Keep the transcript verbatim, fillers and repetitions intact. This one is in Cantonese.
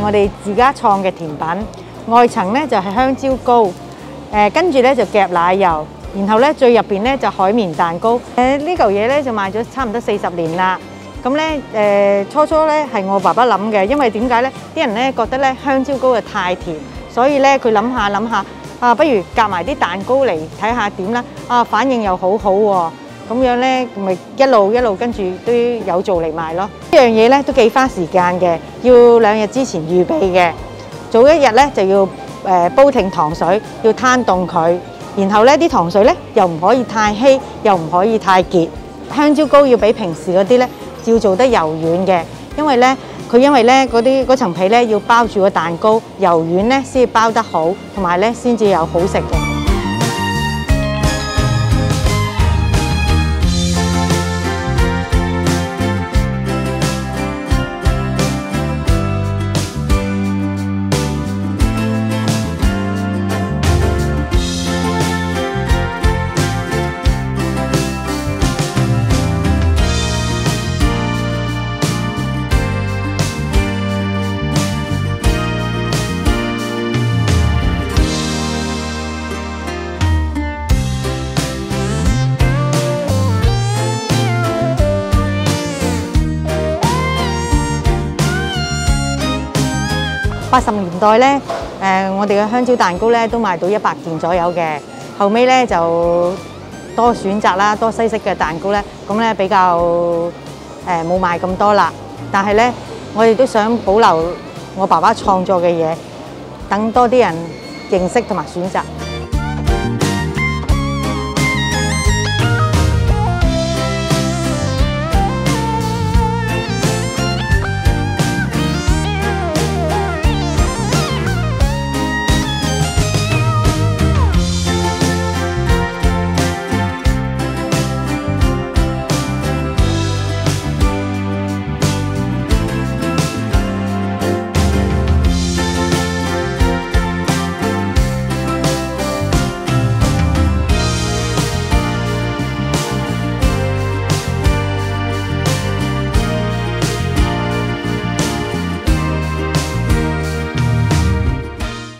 我哋自家創嘅甜品，外層咧就係香蕉糕，誒跟住咧就夾奶油，然後咧最入邊咧就海綿蛋糕。誒呢嚿嘢咧就賣咗差唔多四十年啦。咁咧誒初初咧係我爸爸諗嘅，因為點解咧？啲人咧覺得咧香蕉糕啊太甜，所以咧佢諗下諗下啊，不如夾埋啲蛋糕嚟睇下點啦。啊反應又好好喎。咁樣咧，咪一路一路跟住都有做嚟賣咯。呢樣嘢咧都幾花時間嘅，要兩日之前預備嘅。早一日咧就要誒煲停糖水，要攤凍佢。然後咧啲糖水咧又唔可以太稀，又唔可以太結。香蕉糕要比平時嗰啲咧要做得柔軟嘅，因為咧佢因為咧嗰啲嗰層皮咧要包住個蛋糕，柔軟咧先至包得好，同埋咧先至有好食嘅。八十年代咧，誒我哋嘅香蕉蛋糕咧都賣到一百件左右嘅。後尾咧就多選擇啦，多西式嘅蛋糕咧，咁咧比較誒冇賣咁多啦。但係咧，我哋都想保留我爸爸創作嘅嘢，等多啲人認識同埋選擇。